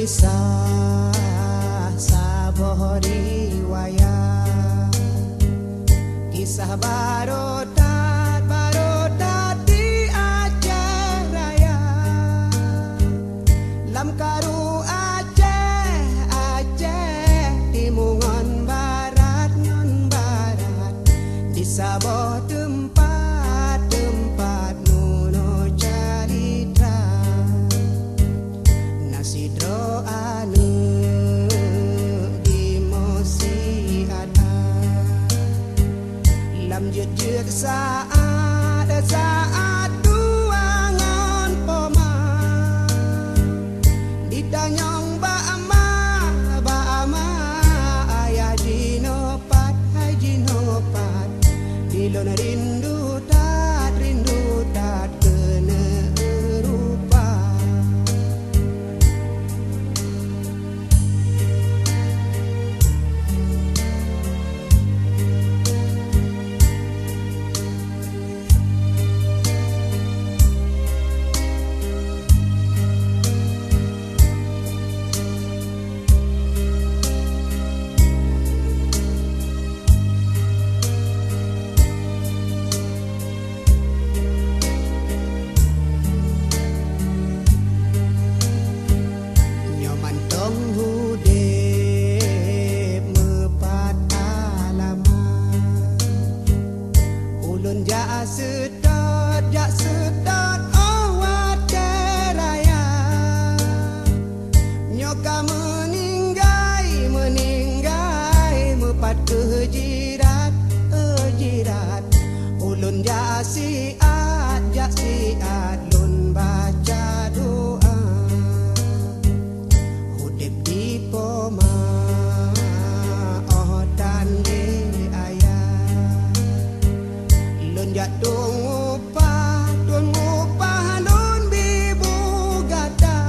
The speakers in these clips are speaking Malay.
Kisah saboh riwayat, kisah barodat di Aceh Raya. Lam karu Aceh timungon barat ngon barat, di saboh tempat nuno carita. Nasi dro anu di mosi ada, lam jejak saat tuangan poma, ditanyong ba'ama ayah jinopat hai jinopat, dilon rindu tat kena rupa. Jak sedot awat ceraya, nyoka meninggai mepat ke jirat ulun jak siat lun baca doa, hudip di poma dan di ayah, lun jak Tungupah nun bibu gada,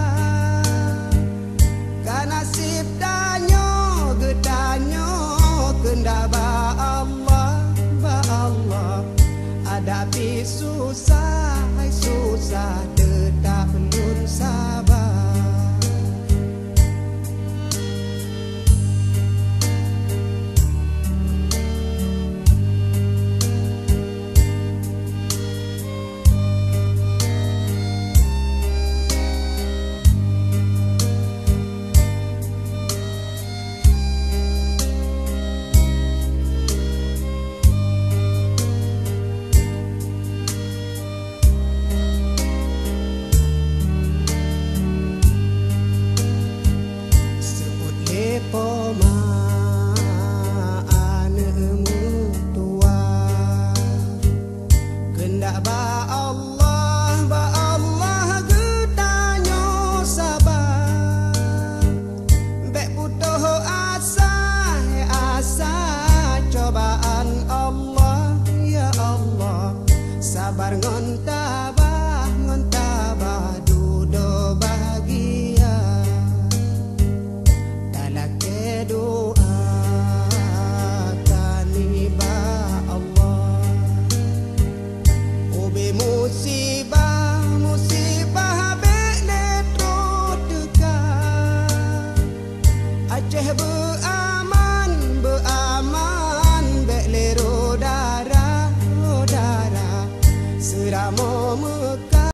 kanasib danyo gedanyo kenda ba Allah, hadapi susah tetap nun sabar. Poma ane mutua, gendak ba Allah.